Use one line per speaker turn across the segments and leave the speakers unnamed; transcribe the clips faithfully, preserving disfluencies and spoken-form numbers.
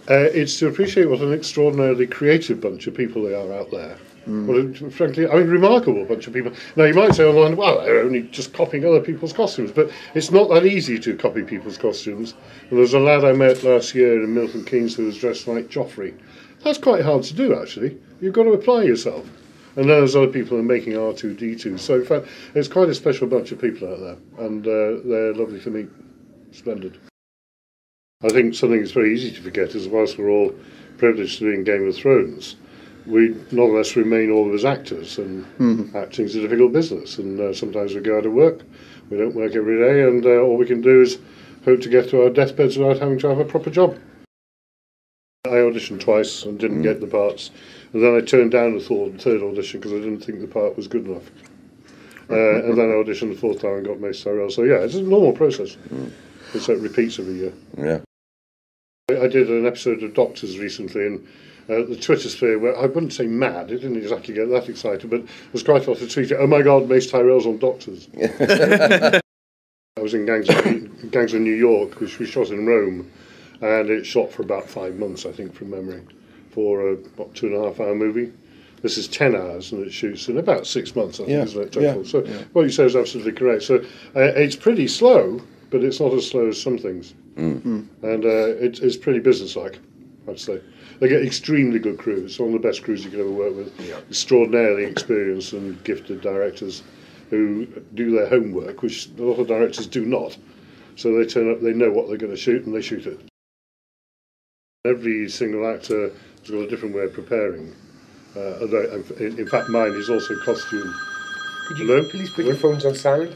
Uh, it's to appreciate what an extraordinarily creative bunch of people they are out there. Mm. What a, frankly, I mean, remarkable bunch of people. Now, you might say online, well, they're only just copying other people's costumes, but it's not that easy to copy people's costumes. And there was a lad I met last year in Milton Keynes who was dressed like Joffrey. That's quite hard to do, actually. You've got to apply yourself. And then there's other people who are making R two D two. So, in fact, it's quite a special bunch of people out there, and uh, they're lovely to meet. Splendid. I think something that's very easy to forget is whilst we're all privileged to be in Game of Thrones, we nonetheless remain all as actors, and mm-hmm. acting's a difficult business, and uh, sometimes we go out of work, we don't work every day, and uh, all we can do is hope to get to our deathbeds without having to have a proper job. I auditioned twice and didn't mm. get the parts, and then I turned down the third, third audition because I didn't think the part was good enough. Uh, and then I auditioned the fourth time and got Mace Tyrell. So yeah, it's a normal process. Mm. It's like repeats every year.
Yeah.
I did an episode of Doctors recently, and uh, the Twitter sphere, where I wouldn't say mad, it didn't exactly get that excited, but there's quite a lot of tweeting, oh my God, Mace Tyrell's on Doctors. I was in Gangs of, Gangs of New York, which we shot in Rome, and it shot for about five months, I think, from memory, for a what, two and a half hour movie. This is ten hours, and it shoots in about six months, I think, yeah. isn't it? Total? Yeah. So yeah. what you say is absolutely correct. So uh, it's pretty slow, but it's not as slow as some things. Mm. And uh, it, it's pretty businesslike, I'd say. They get extremely good crews. It's one of the best crews you could ever work with. Yeah. Extraordinarily experienced and gifted directors who do their homework, which a lot of directors do not. So they turn up, they know what they're going to shoot, and they shoot it. Every single actor has got a different way of preparing. Uh, although, in, in fact, mine is also costume.
Could you Hello? please put your phones on silent?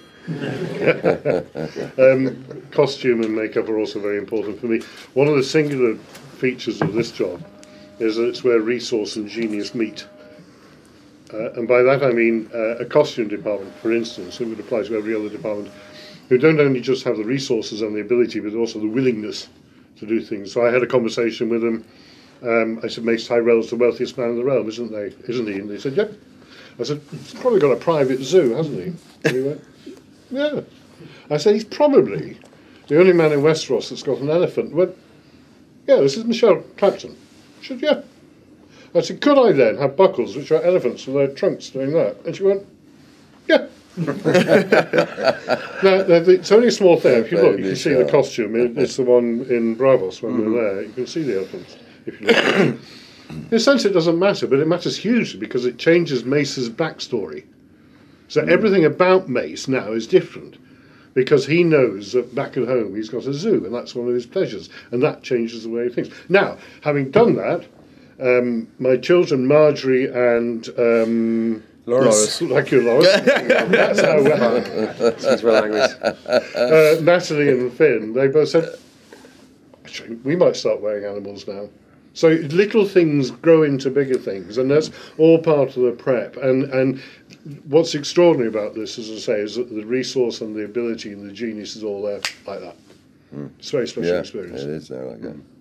um, costume and makeup are also very important for me. One of the singular features of this job is that it's where resource and genius meet. Uh, and by that I mean uh, a costume department, for instance, it would apply to every other department, who don't only just have the resources and the ability, but also the willingness to do things. So I had a conversation with them. Um, I said, Mace Tyrell's the wealthiest man in the realm, isn't they? Isn't he? And they said, yep. I said, he's probably got a private zoo, hasn't he? And he went, yeah. I said, he's probably the only man in Westeros that's got an elephant. He went, yeah, this is Michelle Clapton. I said, yeah. I said, could I then have buckles which are elephants with their trunks doing that? And she went, yeah. Now, it's only a small thing. If you look, you can see the costume. It's the one in Bravos when mm-hmm. we're there. You can see the elephants. If you look. In a sense, it doesn't matter, but it matters hugely because it changes Mace's backstory. So mm. everything about Mace now is different because he knows that back at home he's got a zoo and that's one of his pleasures, and that changes the way he thinks. Now, having done that, um, my children, Marjorie and um,
Loris.
Thank you, Loris. That's how well.
Excuse my language.
Uh, Natalie and Finn, they both said, actually, we might start wearing animals now. So little things grow into bigger things, and that's all part of the prep. And and what's extraordinary about this, as I say, is that the resource and the ability and the genius is all there like that. Mm. It's a very special
yeah,
experience.
It is there like that.